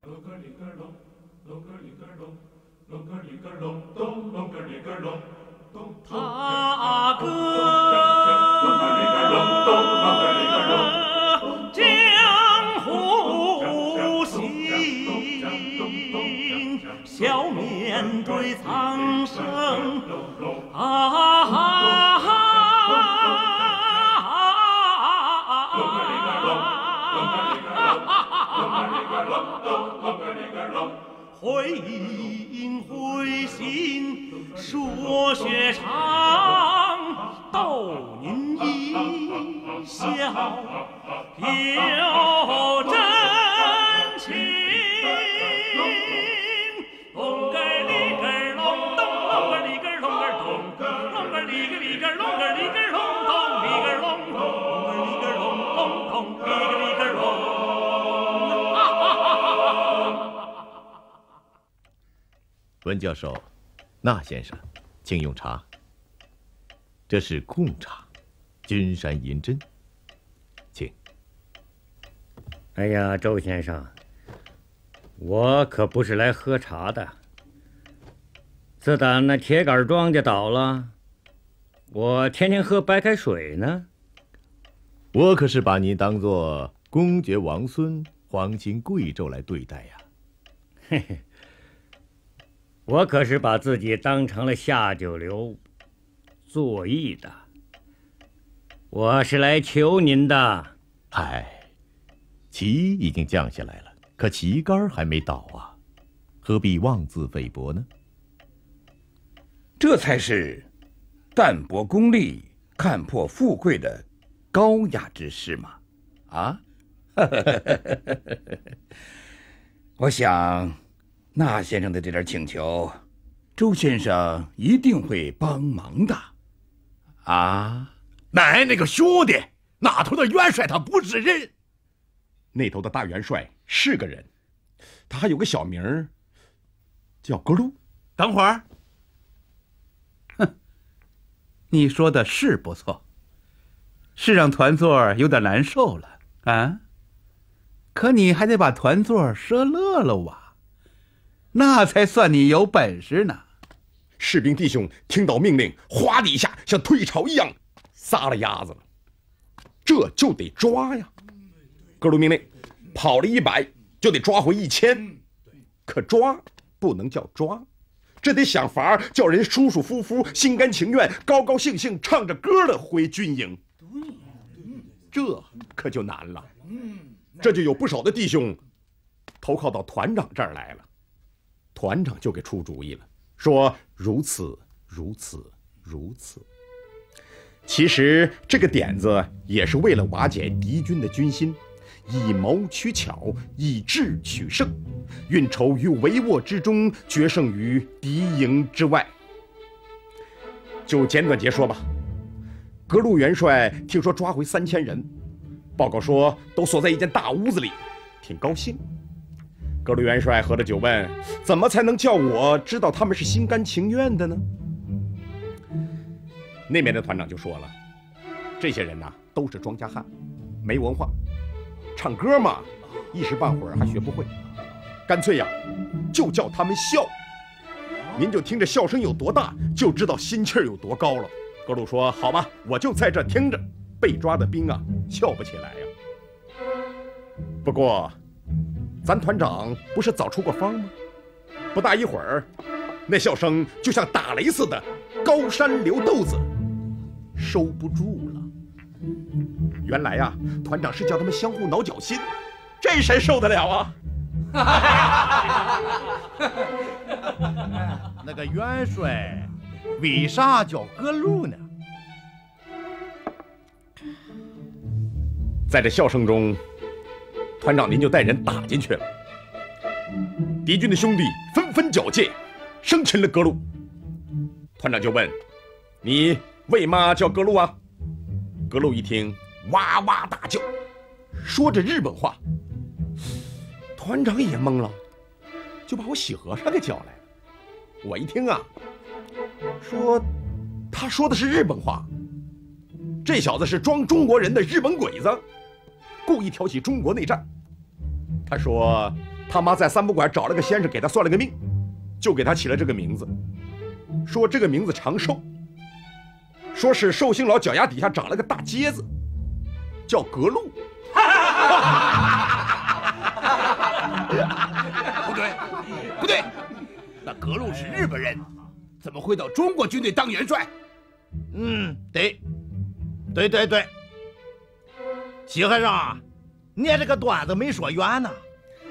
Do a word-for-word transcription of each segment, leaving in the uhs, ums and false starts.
他歌江湖行，笑面对苍生啊！会饮会信说学唱，逗您一笑有真情。隆个里个隆咚，隆个里个隆个咚，隆个里个里个隆个里个隆咚，里个隆咚，隆个里个隆咚咚，里个里个隆。 文教授，那先生，请用茶。这是贡茶，君山银针，请。 哎呀，周先生，我可不是来喝茶的。自打那铁杆庄稼倒了，我天天喝白开水呢。 我可是把您当作公爵王孙、皇亲贵胄来对待呀。 嘿嘿。我可是把自己当成了下九流作义的，我是来求您的。 唉，旗已经降下来了，可旗杆还没倒啊，何必妄自菲薄呢？ 这才是淡泊功利、看破富贵的高雅之士嘛！啊，我想。那先生的这点请求，周先生一定会帮忙的，啊！ 奶那个兄弟，那头的元帅他不是人，那头的大元帅是个人，他还有个小名儿，叫格鲁。 等会儿，哼，你说的是不错，是让团座有点难受了啊，可你还得把团座射乐了哇！那才算你有本事呢！ 士兵弟兄听到命令，哗的一下像退潮一样撒了鸭子了，这就得抓呀！格鲁命令，跑了一百就得抓回一千，可抓不能叫抓，这得想法叫人舒舒服服、心甘情愿、高高兴兴唱着歌的回军营，这可就难了。这就有不少的弟兄投靠到团长这儿来了。团长就给出主意了，说如此如此如此。其实这个点子也是为了瓦解敌军的军心，以谋取巧，以智取胜，运筹于帷幄之中，决胜于敌营之外。就简短截说吧，格鲁元帅听说抓回三千人，报告说都锁在一间大屋子里，挺高兴。格鲁元帅喝着酒问：“怎么才能叫我知道他们是心甘情愿的呢？”那边的团长就说了：“这些人呐，都是庄稼汉，没文化，唱歌嘛，一时半会儿还学不会。干脆呀，就叫他们笑。您就听着笑声有多大，就知道心气儿有多高了。”格鲁说：“好吧，我就在这听着。被抓的兵啊，笑不起来呀。不过。”咱团长不是早出过方吗？不大一会儿，那笑声就像打雷似的，高山流豆子，收不住了。原来呀、啊，团长是叫他们相互挠脚心，这谁受得了啊？ 那个元帅为啥叫格鲁呢？ 在这笑声中。团长，您就带人打进去了。敌军的兄弟纷纷缴械，生擒了格鲁。团长就问：“你为嘛叫格鲁啊？”格鲁一听，哇哇大叫，说着日本话。团长也懵了，就把我喜和尚给叫来了。我一听啊，说他说的是日本话，这小子是装中国人的日本鬼子。故意挑起中国内战。他说：“ 他妈在三不管找了个先生给他算了个命，就给他起了这个名字，说这个名字长寿，说是寿星老脚丫底下长了个大疖子，叫格路。 不对，不对，那格路是日本人，怎么会到中国军队当元帅？ 嗯，对，对对对。齐和尚，你这个段子没说圆呢。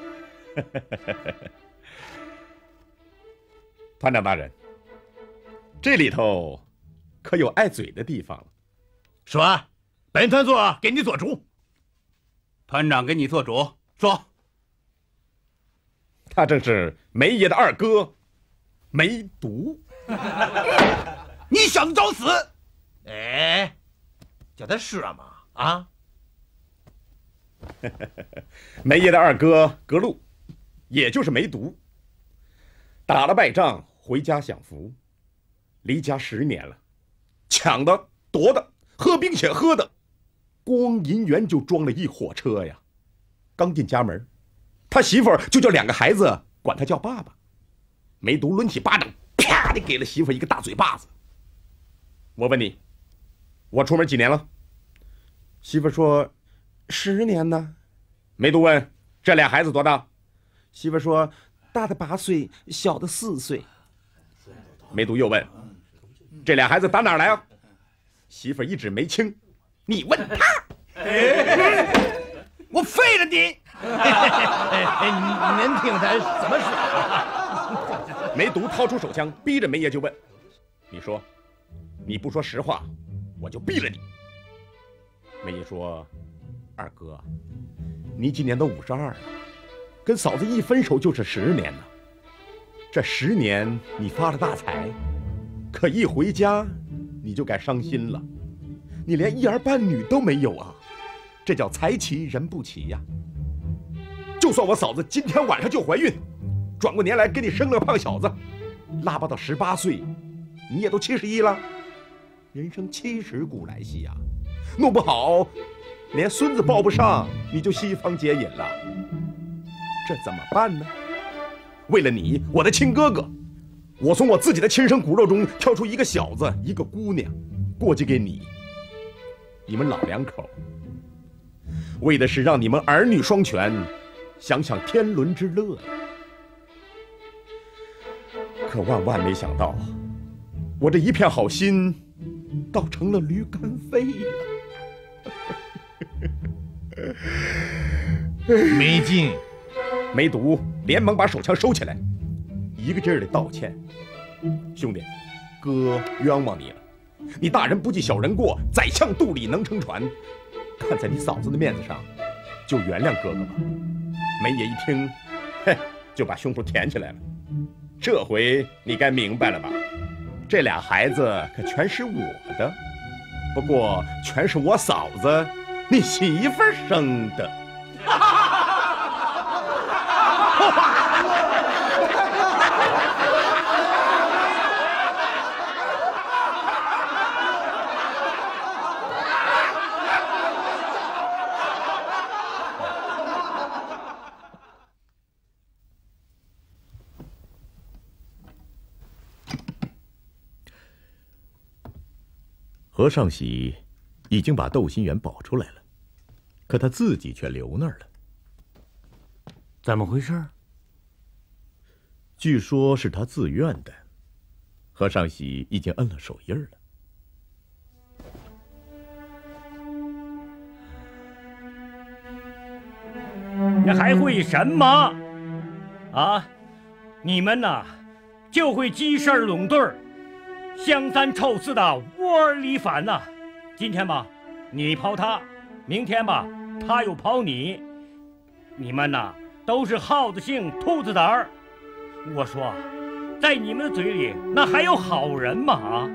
团长大人，这里头可有碍嘴的地方了。 说，本团座给你做主。 团长给你做主，说。 他正是梅爷的二哥，梅毒。 你小子找死！ 哎，叫他说嘛啊！ 梅爷的二哥格路，也就是梅毒，打了败仗回家享福，离家十年了，抢的夺的喝冰血喝的，光银元就装了一火车呀。刚进家门，他媳妇儿就叫两个孩子管他叫爸爸。梅毒抡起巴掌，啪的给了媳妇儿一个大嘴巴子。我问你，我出门几年了？媳妇儿说十年呢。梅毒问这俩孩子多大？媳妇儿说大的八岁，小的四岁。梅毒又问这俩孩子打哪儿来啊？媳妇儿一指梅青，你问他。 我废了你！ 您听他怎么说？ 梅毒掏出手枪，逼着梅爷就问：“你说，你不说实话，我就毙了你。”梅爷说：“二哥，你今年都五十二了，跟嫂子一分手就是十年了。这十年你发了大财，可一回家你就该伤心了，你连一儿半女都没有啊！这叫财齐人不齐呀。就算我嫂子今天晚上就怀孕，转过年来给你生了个胖小子，拉拔到十八岁，你也都七十一了。人生七十古来稀呀，弄不好连孙子抱不上，你就西方结瘾了。这怎么办呢？为了你，我的亲哥哥，我从我自己的亲生骨肉中挑出一个小子，一个姑娘，过继给你。你们老两口，为的是让你们儿女双全，享享天伦之乐呀。可万万没想到，我这一片好心，倒成了驴肝肺了。 没劲。 梅毒连忙把手枪收起来，一个劲儿的道歉：“兄弟，哥冤枉你了。你大人不计小人过，宰相肚里能撑船。看在你嫂子的面子上，就原谅哥哥吧。”梅爷一听，嘿，就把胸脯填起来了。这回你该明白了吧？这俩孩子可全是我的，不过全是我嫂子你媳妇儿生的。 何尚喜已经把窦新元保出来了，可他自己却留那儿了。 怎么回事？ 据说是他自愿的，何尚喜已经摁了手印了。 你还会什么？啊，你们呐，就会鸡事儿拢对儿，香三臭四的窝儿里反呐。今天吧，你刨他；明天吧，他又刨你。你们呐，都是耗子性兔子胆儿。我说，在你们的嘴里，那还有好人吗？啊！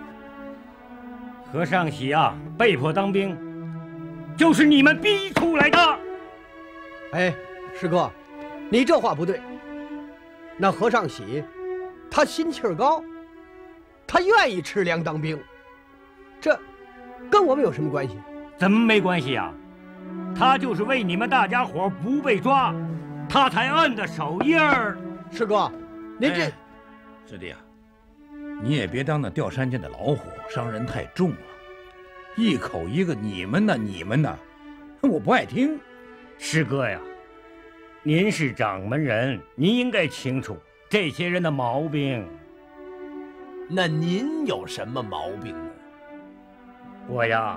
何尚喜啊，被迫当兵，就是你们逼出来的。 哎，师哥，你这话不对。那何尚喜，他心气儿高，他愿意吃粮当兵，这跟我们有什么关系？ 怎么没关系呀？他就是为你们大家伙不被抓， 他才摁的手印儿。 师哥，您这、 哎、师弟啊，你也别当那吊山间的老虎，伤人太重了。一口一个你们呢，你们呢，我不爱听。 师哥呀，您是掌门人，您应该清楚这些人的毛病。 那您有什么毛病呢？ 我呀，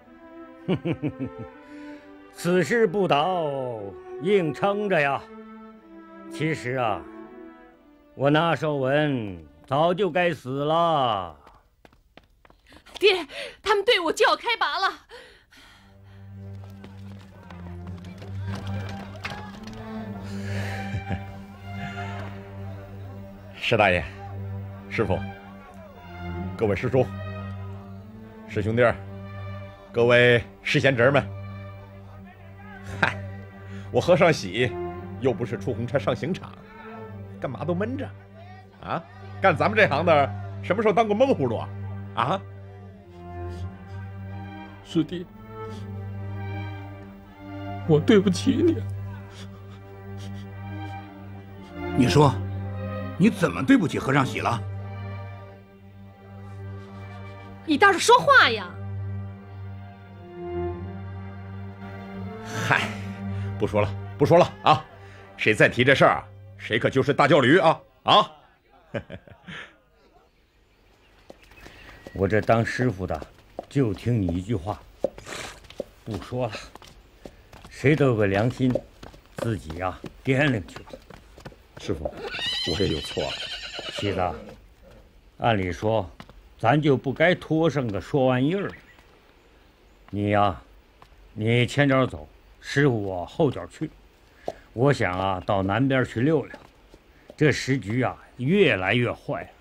此事不倒，硬撑着呀。其实啊，我那寿文早就该死了。 爹，他们队伍就要开拔了。 石大爷，师傅，各位师叔、师兄弟儿，各位师贤侄们，嗨，我和尚喜又不是出红车上刑场，干嘛都闷着啊？干咱们这行的，什么时候当过闷葫芦啊？啊？ 师弟，我对不起你。 你说，你怎么对不起和尚喜了？ 你倒是说话呀！ 嗨，不说了，不说了啊！谁再提这事儿，谁可就是大叫驴啊啊！ 我这当师傅的，就听你一句话，不说了。谁都有个良心，自己呀、啊、掂量去吧。 师傅，我也有错了。 喜子，按理说，咱就不该拖上个说玩意儿。你呀、啊，你前脚走，师傅我后脚去。我想啊，到南边去溜溜。这时局啊，越来越坏了。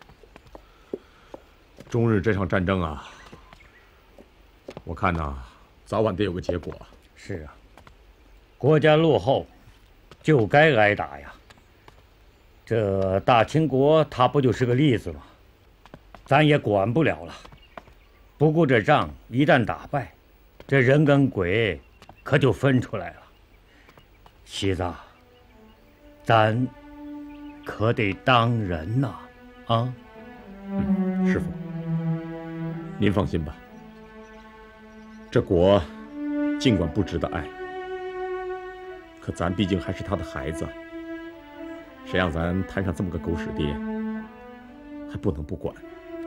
中日这场战争啊，我看呐，早晚得有个结果。 是啊，国家落后，就该挨打呀。这大清国，它不就是个例子吗？咱也管不了了。不过这仗一旦打败，这人跟鬼可就分出来了。喜子，咱可得当人呐！啊， 嗯，师傅，您放心吧。这国尽管不值得爱，可咱毕竟还是他的孩子。谁让咱摊上这么个狗屎爹，还不能不管。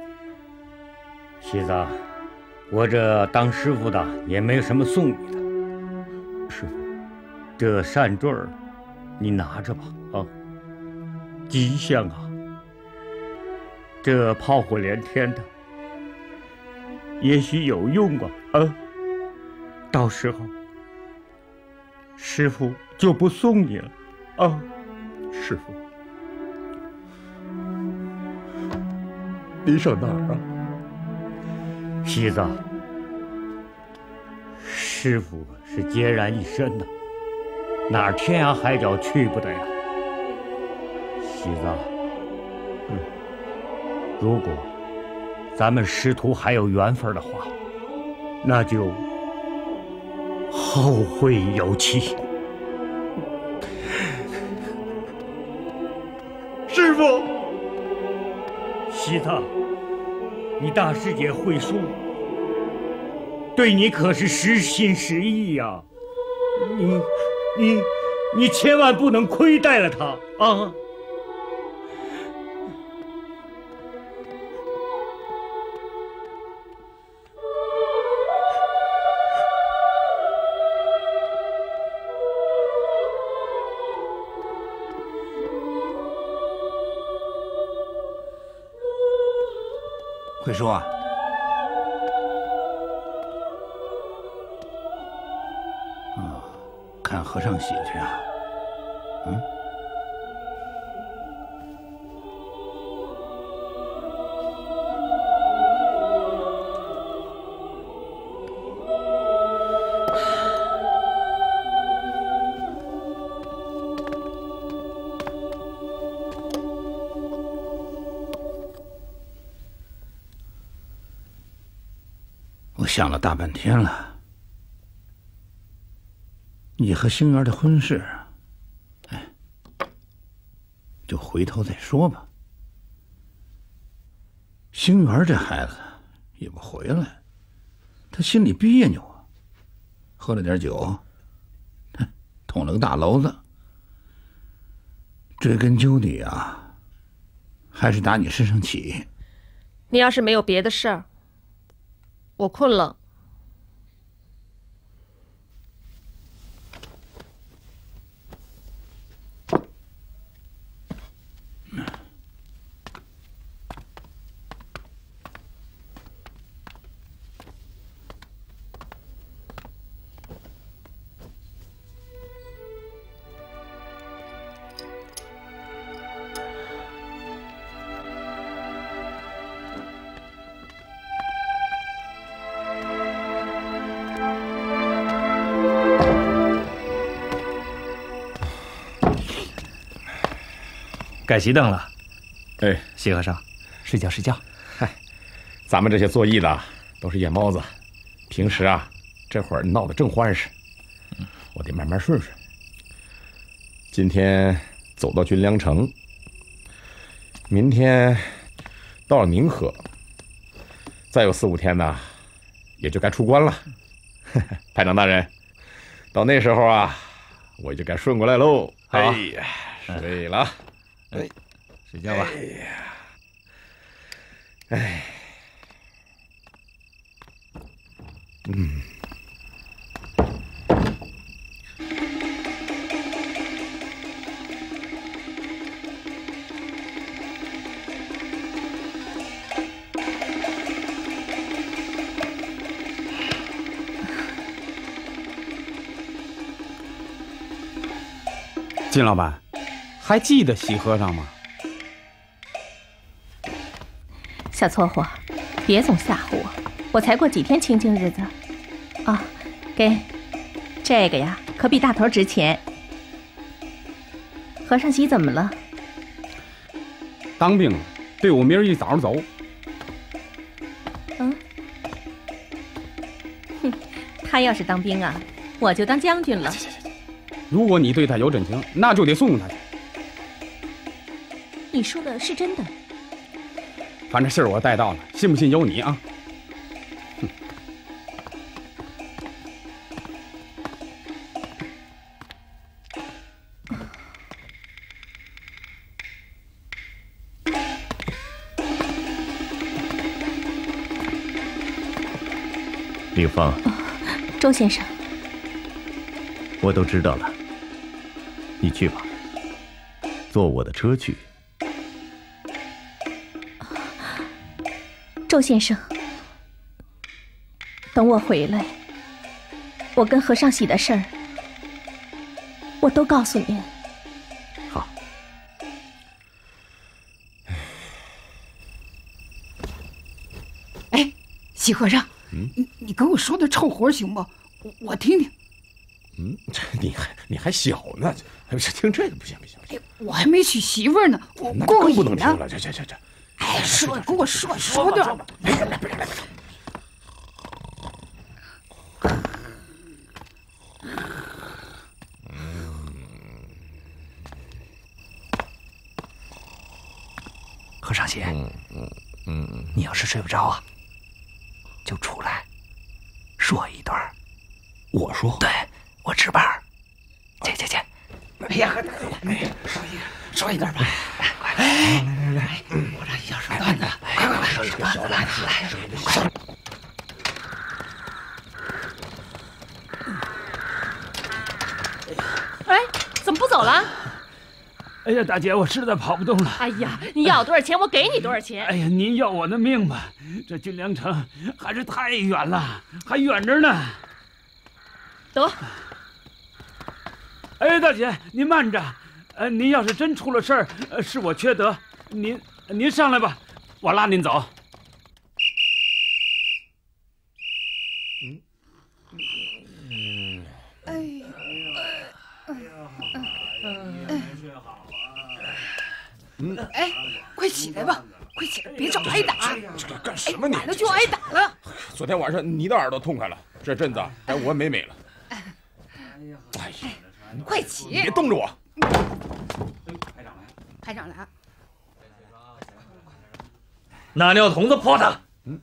喜子，我这当师傅的也没有什么送你的。 师傅， 这扇坠儿，你拿着吧，啊，吉祥啊！这炮火连天的，也许有用啊，啊！到时候，师傅就不送你了，啊！ 师傅，你上哪儿啊？ 喜子，师傅是孑然一身的，哪儿天涯海角去不得呀？喜子，嗯，如果咱们师徒还有缘分的话，那就后会有期。 师傅， 喜子，你大师姐慧叔对你可是实心实意呀、啊，你你你千万不能亏待了他啊！ 慧叔啊，啊，看和尚喜去啊，嗯。我想了大半天了，你和星儿的婚事，哎， 就回头再说吧。星源这孩子也不回来，他心里别扭啊。喝了点酒，捅了个大娄子。追根究底啊，还是打你身上起。 你要是没有别的事儿，我困了。 该熄灯了。 哎， 西和尚，睡觉睡觉。 嗨，咱们这些做艺的都是夜猫子，平时啊这会儿闹得正欢实，我得慢慢顺顺。今天走到军粮城，明天到了宁河，再有四五天呢，也就该出关了。排长大人，到那时候啊，我就该顺过来喽。哎呀，睡了。 哎，睡觉吧。 哎呀，哎，嗯。 金老板，还记得喜和尚吗？ 小撮火，别总吓唬我，我才过几天清静日子。啊，给这个呀，可比大头值钱。和尚喜怎么了？ 当兵了，队伍明儿一早走。 嗯，哼，他要是当兵啊，我就当将军了。 如果你对他有真情，那就得送他去。 你说的是真的？ 反正信儿我带到了，信不信由你啊。哼。 凌芳， 周先生， 我都知道了。你去吧，坐我的车去。 周先生，等我回来，我跟和尚喜的事儿，我都告诉您。 好。 哎，喜和尚， 嗯， 你你跟我说点臭活行不？我我听听。 嗯，这你还你还小呢，听这个不行不行不行。 我还没娶媳妇儿呢，我那过瘾呢。 更不能听了，这这这这。 哎，说给我说说点。 来来来，不来来。 和尚姐， 嗯嗯嗯， 你要是睡不着啊，就出来说一段。 我说， 对，我值班。去去去。 哎呀，哎，说一说一段吧。快来来来来，我这小说段子，快快快，说一个小段子，来，说一个小。 哎，怎么不走了？ 哎呀，大姐，我实在跑不动了。 哎呀，你要多少钱，我给你多少钱。 哎呀，您要我的命吧？这军粮城还是太远了，还远着呢。 得。 哎，大姐，您慢着。呃，您要是真出了事儿，呃，是我缺德，您您上来吧，我拉您走。 嗯嗯， 哎呀，哎呀，哎，睡好啊。嗯，哎，快起来吧，快起来，别找挨打。 这干什么你？ 晚了就挨打了。 昨天晚上你的耳朵痛快了，这阵子该我美美了。哎呀， 快起！ 别冻着我。 排排长来。 拿尿桶子泼他！ 嗯。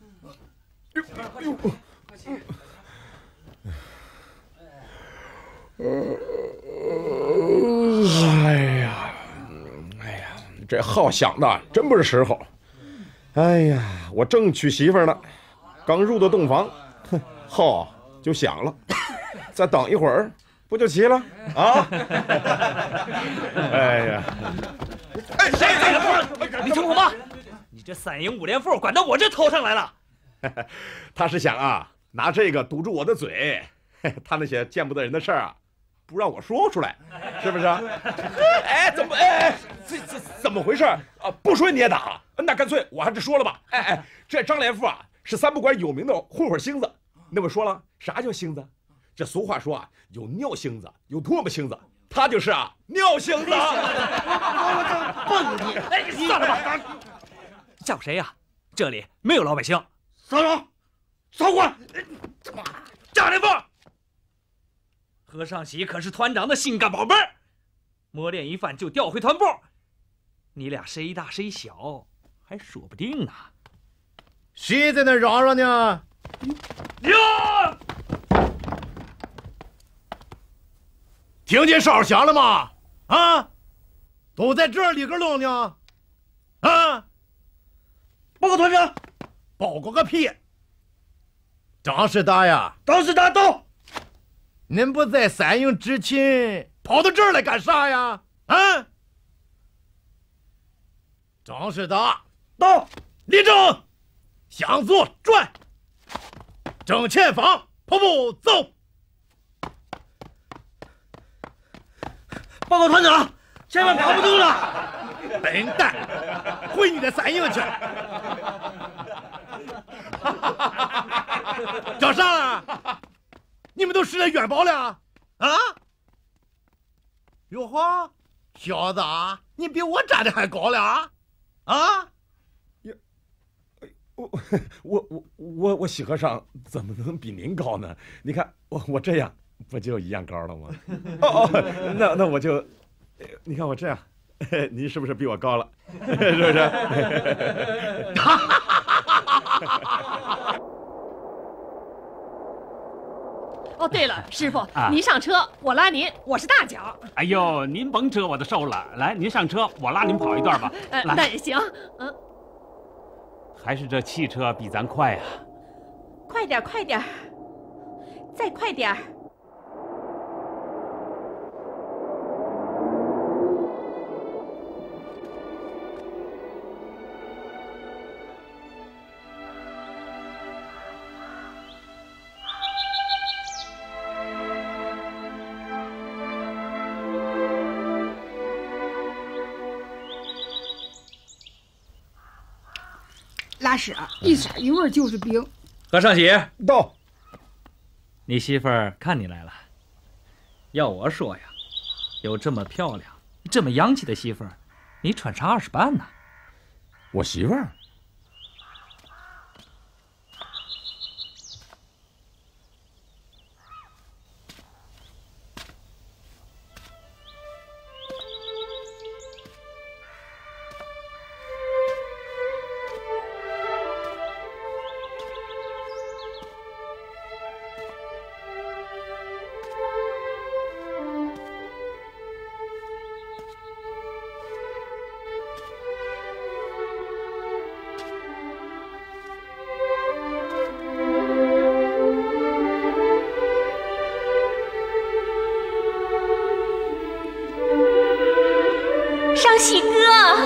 哎呀，哎呀，这号响的真不是时候。哎呀，我正娶媳妇呢，刚入的洞房，哼，号就响了。再等一会儿，不就齐了啊？哎呀， 哎，谁在这儿？你听我妈，你这三营五连副管到我这头上来了。 他是想啊，拿这个堵住我的嘴，他那些见不得人的事儿啊，不让我说出来，是不是？哎，怎么哎，这这怎么回事啊？不说你也打，那干脆我还是说了吧。哎哎，这张连副啊，是三不管有名的混混星子。那我说了，啥叫星子？这俗话说啊，有尿星子，有唾沫星子，他就是啊，尿星子。 我这蹦你！哎，你算了吧。叫谁呀？这里没有老百姓。 骚扰，骚货！ 张连副，何尚喜可是团长的心肝宝贝儿，磨练一番就调回团部。你俩谁大谁小还说不定呢。 谁在那嚷嚷呢？ 呀！ 听见哨响了吗？啊，都在这里个弄呢。啊， 报告团长。 报告个屁！张师大呀， 张师大到。 您不在三营执勤，跑到这儿来干啥呀？啊！张师大到， 立正，向左转，正前方跑步走。 报告团长，千万跑不动了！ 笨蛋，回你的三营去！叫啥了？你们都失了元宝了啊？哟呵，小子，你比我站的还高了啊！啊！ 我我我我我喜和尚怎么能比您高呢？你看我我这样不就一样高了吗？哦哦，那那我就，你看我这样，您是不是比我高了？是不是？ 哦，对了，师傅， 啊、 您上车，我拉您，我是大脚。 哎呦，您甭车我都受了，来，您上车，我拉您跑一段吧。 呃，那也行，嗯。 还是这汽车比咱快呀、啊！ 快点，快点，再快点儿！ 拉屎一色一味就是冰。 何尚喜到， 你媳妇儿看你来了。要我说呀，有这么漂亮、这么洋气的媳妇儿，你穿啥二十半呢？ 我媳妇儿。 尚喜哥，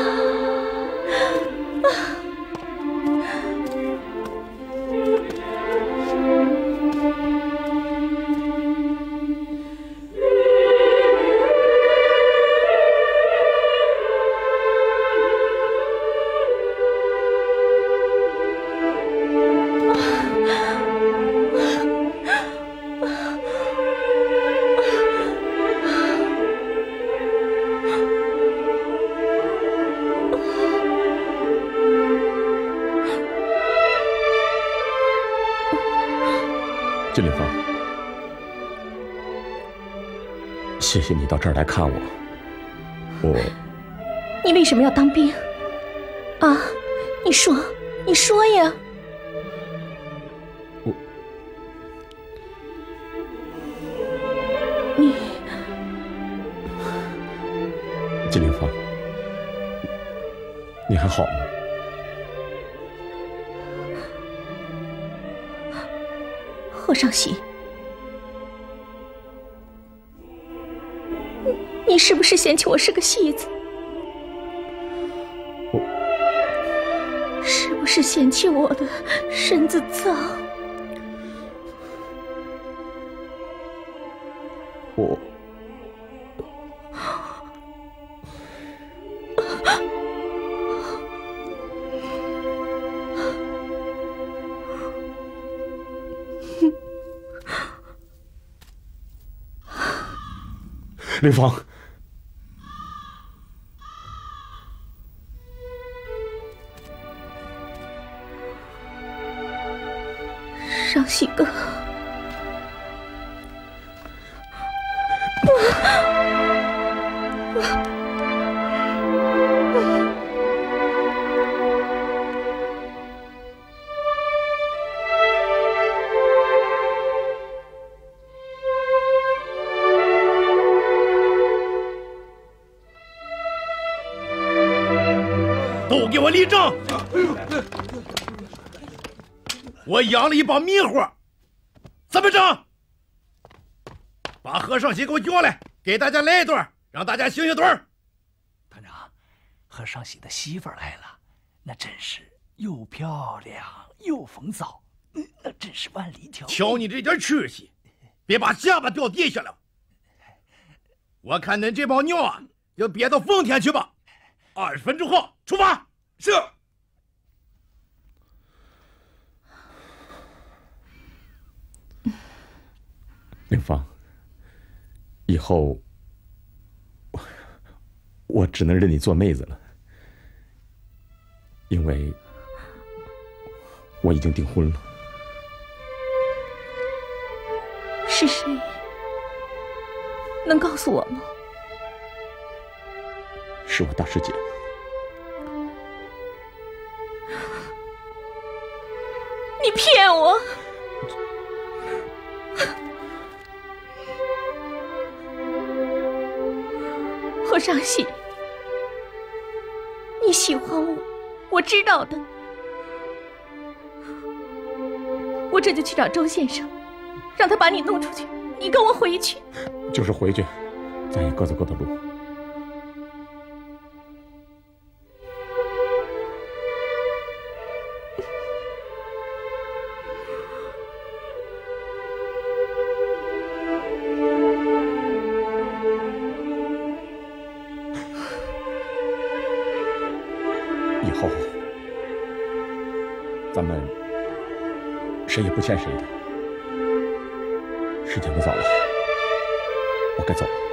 金林芳，谢谢你到这儿来看我。我你为什么要当兵？啊，你说，你说呀！ 我， 你， 金灵芳，你还好吗？ 和尚喜，你是不是嫌弃我是个戏子？是不是嫌弃我的身子脏？ 我，灵芳。 尚喜哥， 都给我立正！我养了一帮迷糊，怎么整？把和尚喜给我叫来，给大家来一段，让大家醒醒盹。 团长，和尚喜的媳妇儿来了，那真是又漂亮又风骚，那真是万里挑一。 瞧你这点吃息，别把下巴掉地下了。我看恁这帮鸟啊，要憋到奉天去吧。二十分钟后出发。是。 灵芳，以后我我只能认你做妹子了，因为我已经订婚了。 是谁？能告诉我吗？ 是我大师姐。 你骗我！和尚喜，你喜欢我，我知道的。我这就去找周先生，让他把你弄出去。你跟我回去。 就是回去，咱也各走各的路。以后咱们谁也不欠谁的。时间不早了，我该走了。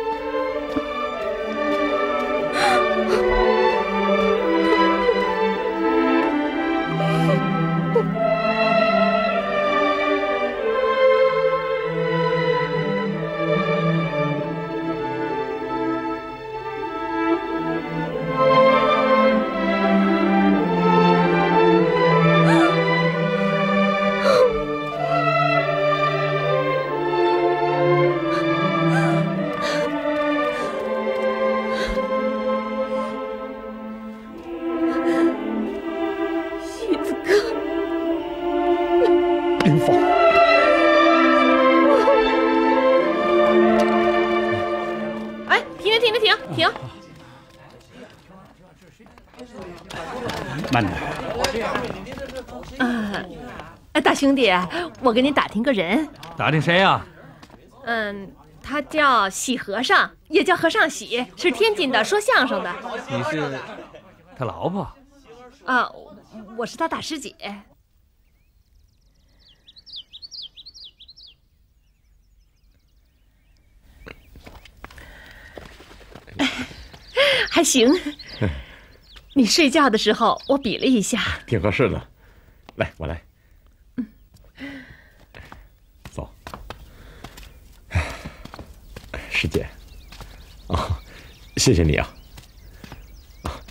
灵芳， 哎，停停停停停停！ 慢点。 呃，大兄弟，我给你打听个人。 打听谁呀？ 嗯，他叫喜和尚，也叫和尚喜，是天津的，说相声的。 你是他老婆？ 啊，我是他大师姐。还行，你睡觉的时候我比了一下， 挺合适的。来，我来。走。师姐，啊，谢谢你啊。啊，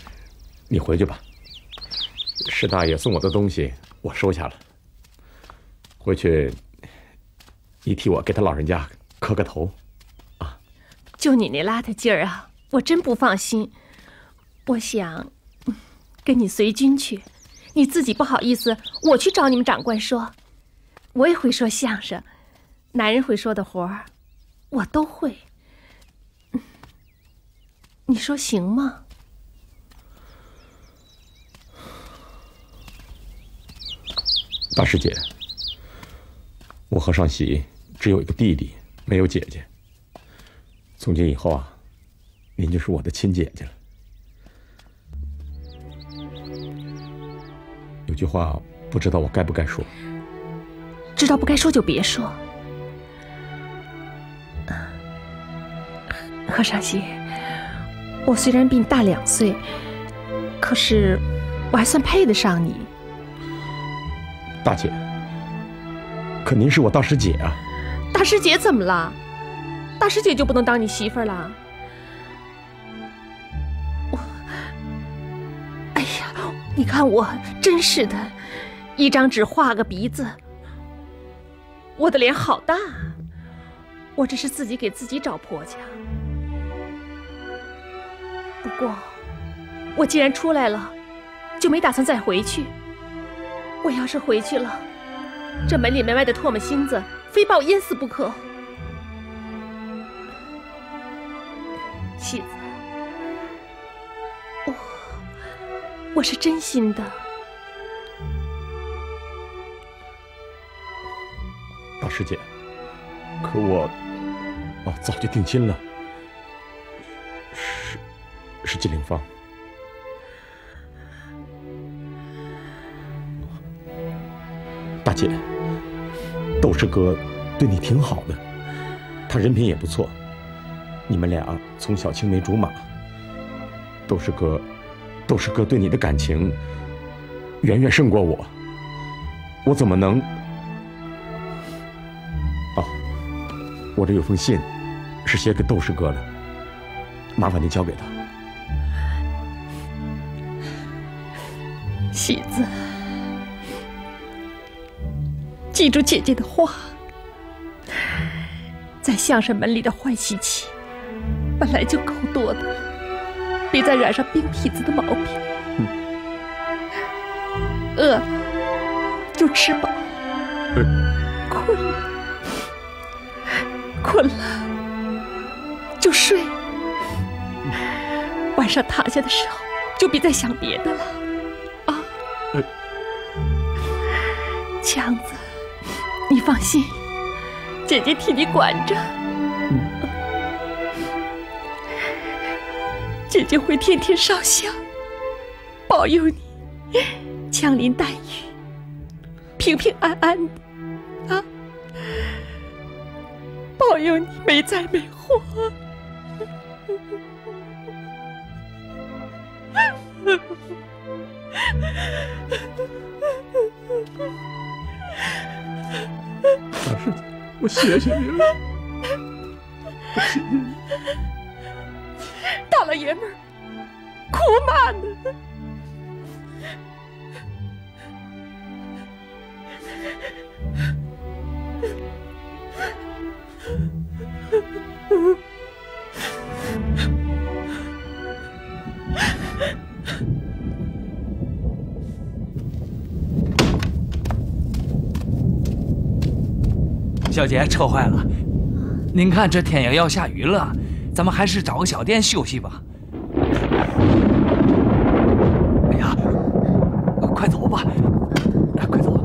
你回去吧。石大爷送我的东西我收下了，回去你替我给他老人家磕个头。 就你那邋遢劲儿啊，我真不放心。我想跟你随军去，你自己不好意思，我去找你们长官说。我也会说相声，男人会说的活儿，我都会。你说行吗？ 大师姐，我和尚喜只有一个弟弟，没有姐姐。从今以后啊，您就是我的亲姐姐了。有句话不知道我该不该说。 知道不该说就别说。和尚喜，我虽然比你大两岁，可是我还算配得上你。 大姐，可您是我大师姐啊。 大师姐怎么了？大师姐就不能当你媳妇儿了？我，哎呀，你看我真是的，一张纸画个鼻子，我的脸好大，我这是自己给自己找婆家。不过，我既然出来了，就没打算再回去。我要是回去了，这门里门外的唾沫星子非把我淹死不可。喜子，我我是真心的。 大师姐，可我哦早就定亲了，是是金陵芳。大姐，窦师哥对你挺好的，他人品也不错，你们俩从小青梅竹马。窦师哥，窦师哥对你的感情远远胜过我，我怎么能……哦，我这有封信，是写给窦师哥的，麻烦您交给他。 喜子，记住姐姐的话，在相声门里的坏习气本来就够多的了，别再染上冰痞子的毛病。嗯、饿了就吃饱，嗯、困了困了就睡，晚上躺下的时候就别再想别的了啊！嗯、强子，你放心，姐姐替你管着。嗯、姐姐会天天烧香，保佑你枪林弹雨，平平安安的啊！保佑你没灾没祸。 大师姐，我谢谢你了，我谢谢你。 大老爷们儿，哭嘛呢？ 小姐，车坏了。您看这天也要下雨了，咱们还是找个小店休息吧。哎呀，快走吧，快走！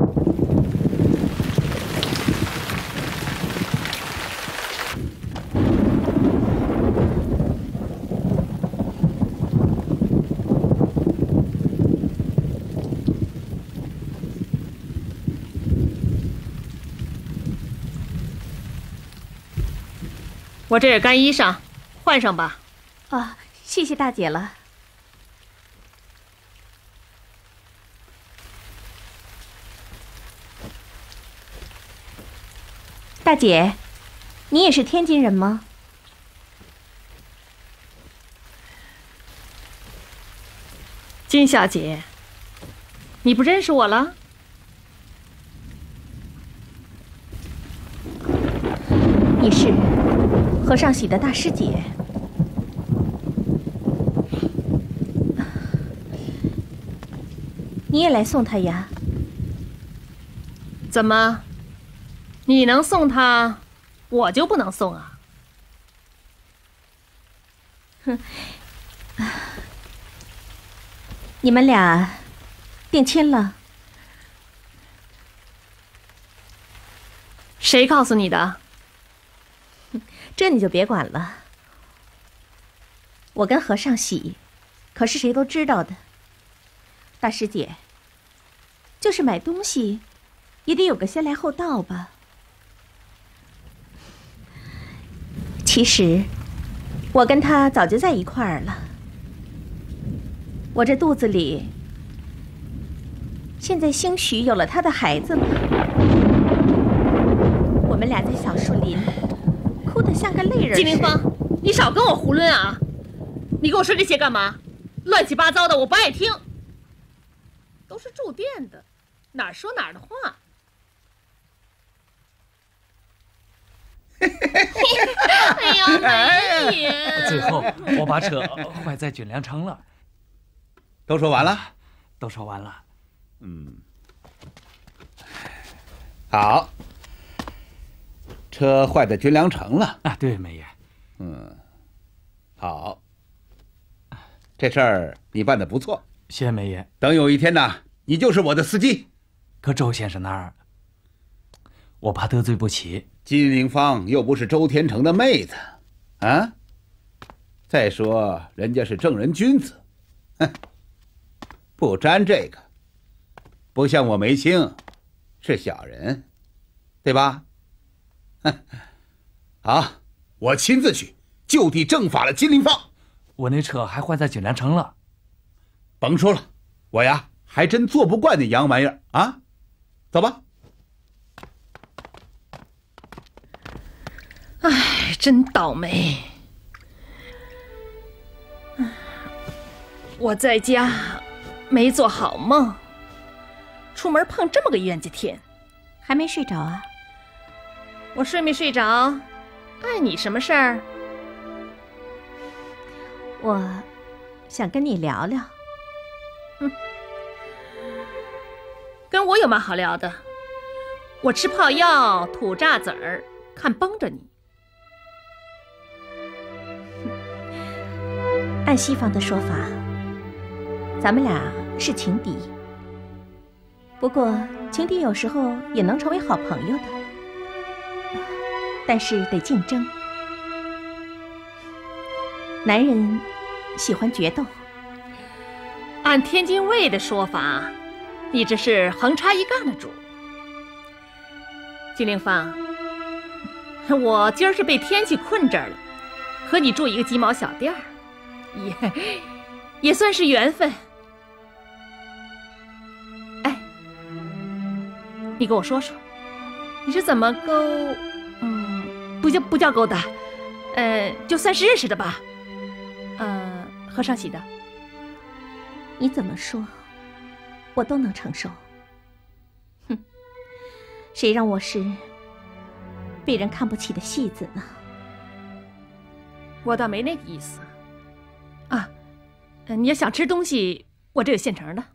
我这是干衣裳，换上吧。 啊，谢谢大姐了。大姐，你也是天津人吗？ 金小姐，你不认识我了？ 你是和尚喜的大师姐。你也来送他呀？ 怎么，你能送他，我就不能送啊？ 哼，你们俩定亲了？ 谁告诉你的？ 这你就别管了。我跟和尚喜，可是谁都知道的。大师姐，就是买东西，也得有个先来后到吧。其实，我跟他早就在一块儿了。我这肚子里，现在兴许有了他的孩子了。我们俩在小树林。哭得像个泪人。 金凌芳，你少跟我胡抡啊！你给我说这些干嘛？乱七八糟的，我不爱听。都是住店的，哪儿说哪儿的话。哎呀，没也。 最后我把车坏在军粮城了。 都说完了？ 都说完了。 嗯，好。车坏在军粮城了啊！对，梅爷。 嗯，好，这事儿你办得不错， 谢梅爷。 等有一天呢，你就是我的司机。 可周先生那儿，我怕得罪不起。 金凌芳又不是周天成的妹子，啊！再说人家是正人君子，哼，不沾这个，不像我梅青，是小人，对吧？好，我亲自去就地正法了金凌芳。 我那车还坏在军粮城了。 甭说了，我呀还真做不惯那洋玩意儿啊！走吧。 唉，真倒霉。我在家没做好梦，出门碰这么个冤家天， 还没睡着啊？ 我睡没睡着，碍你什么事儿？ 我想跟你聊聊。 哼，跟我有嘛好聊的？我吃泡药，吐榨子儿，看绷着你。 按西方的说法，咱们俩是情敌。不过，情敌有时候也能成为好朋友的。但是得竞争，男人喜欢决斗。 按天津卫的说法，你这是横插一杠的主。金凌芳，我今儿是被天气困这儿了，和你住一个鸡毛小店儿，也也算是缘分。哎，你跟我说说，你是怎么勾？嗯，不叫不叫勾搭，呃，就算是认识的吧。呃，和尚喜的。 你怎么说，我都能承受。哼，谁让我是被人看不起的戏子呢？ 我倒没那个意思。啊，你要想吃东西，我这有现成的。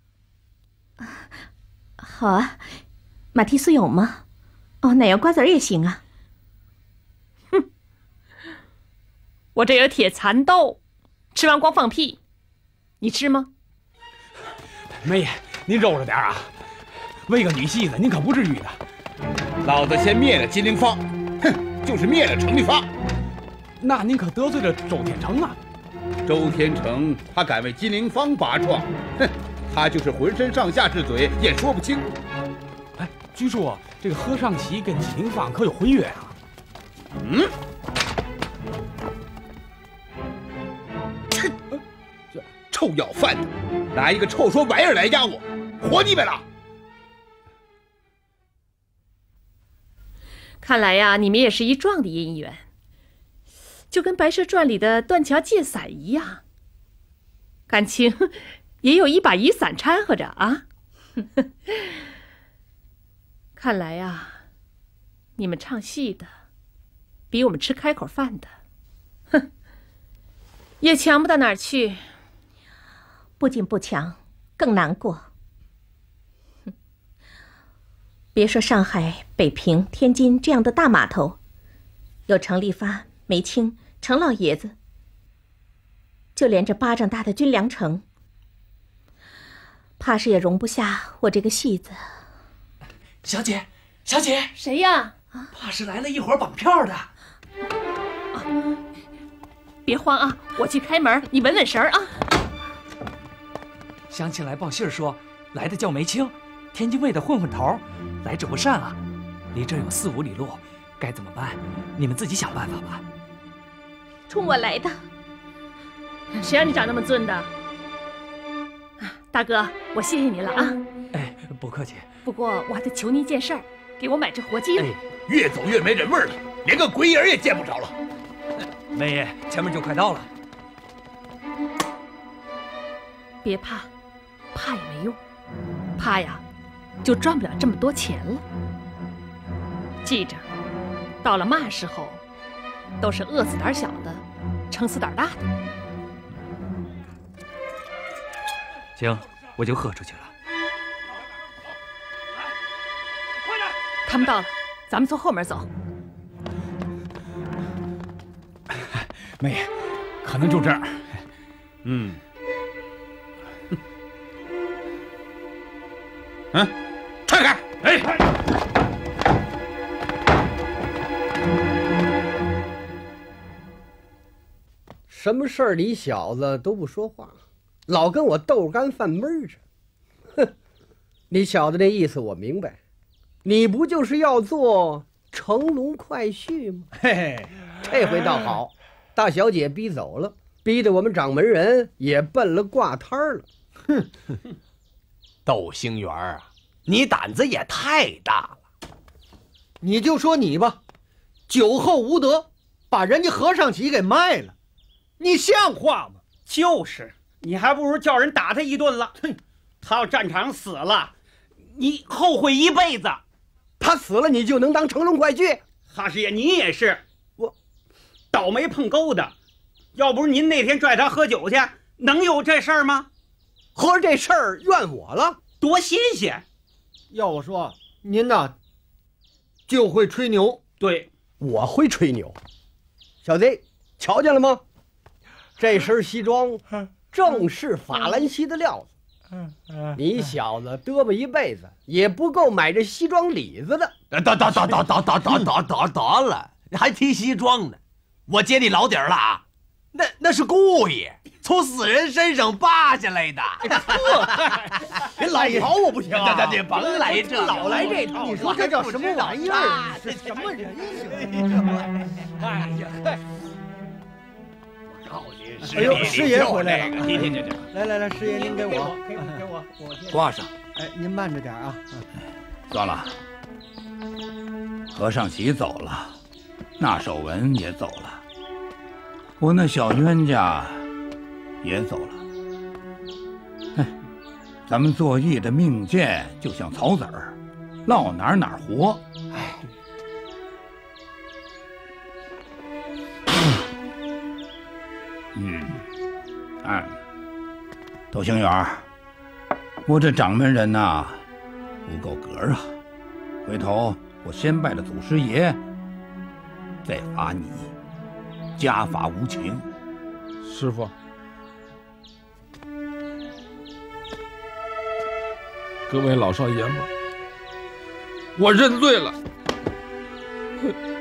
好啊，马蹄酥有吗？哦，奶油瓜子儿也行啊。 哼，我这有铁蚕豆，吃完光放屁。你吃吗？ 梅爷，您肉着点啊！为个女戏子，您可不至于的。 老子先灭了金陵芳，哼，就是灭了程立发。 那您可得罪了周天成啊！ 周天成他敢为金陵芳拔创，哼，他就是浑身上下是嘴，也说不清。 哎，据说这个和尚喜跟金陵芳可有婚约啊？ 嗯。这臭要饭的，拿一个臭说玩意儿来压我，活腻歪了！ 看来呀，你们也是一撞的姻缘，就跟《白蛇传》里的断桥借伞一样，感情也有一把雨伞掺和着啊。看来呀，你们唱戏的比我们吃开口饭的，哼，也强不到哪儿去。 不仅不强，更难过。别说上海、北平、天津这样的大码头，有程立发、梅清、程老爷子，就连这巴掌大的军粮城，怕是也容不下我这个戏子。 小姐，小姐， 谁呀？ 怕是来了一伙绑票的。 啊，别慌啊，我去开门，你稳稳神儿啊。 乡亲来报信说，来的叫梅清，天津卫的混混头，来者不善啊。离这有四五里路，该怎么办？你们自己想办法吧。 冲我来的。 谁让你长那么俊的？大哥，我谢谢你了啊！ 哎，不客气。 不过我还得求你一件事儿，给我买只活鸡。 哎，越走越没人味了，连个鬼影也见不着了。 梅爷，前面就快到了。 别怕，怕也没用，怕呀，就赚不了这么多钱了。记着，到了嘛时候，都是饿死胆小的，撑死胆大的。 行，我就喝出去了。 他们到了，咱们从后门走。 妹爷，可能就这儿。 嗯。 嗯，踹开！哎， 什么事儿你小子都不说话，老跟我豆干饭闷着。哼，你小子那意思我明白，你不就是要做乘龙快婿吗？嘿嘿，这回倒好，大小姐逼走了，逼得我们掌门人也奔了挂摊儿了。哼。 窦兴元啊，你胆子也太大了！ 你就说你吧，酒后无德，把人家和尚喜给卖了，你像话吗？ 就是，你还不如叫人打他一顿了。哼，他要战场死了，你后悔一辈子。 他死了，你就能当乘龙快婿？ 哈师爷，你也是，我倒霉碰钩的。要不是您那天拽他喝酒去，能有这事儿吗？ 合着这事儿怨我了， 多新鲜！ 要我说，您呐就会吹牛。 对， 我会吹牛。小贼，瞧见了吗？这身西装正是法兰西的料子。你小子嘚吧一辈子也不够买这西装里子的。 得得得得得得得得得得得了，你还提西装呢？我揭你老底儿了啊！那那是故意从死人身上扒下来的。 这老逃我不行啊！ 这这甭来这， 老来这套，你说这叫什么玩意儿？这什么人性？哎呀！哎呦，师爷回来了！ 听听这这， 来来来，师爷您给我，给给我，我挂上。 哎，您慢着点啊！ 算了，和尚喜走了，那守文也走了。我那小冤家也走了，哎，咱们做义的命贱就像草籽儿，落哪儿哪儿活。哎，嗯，哎，窦兴元，我这掌门人呐，不够格啊！回头我先拜了祖师爷，再罚你。家法无情， 师傅，各位老少爷们，我认罪了。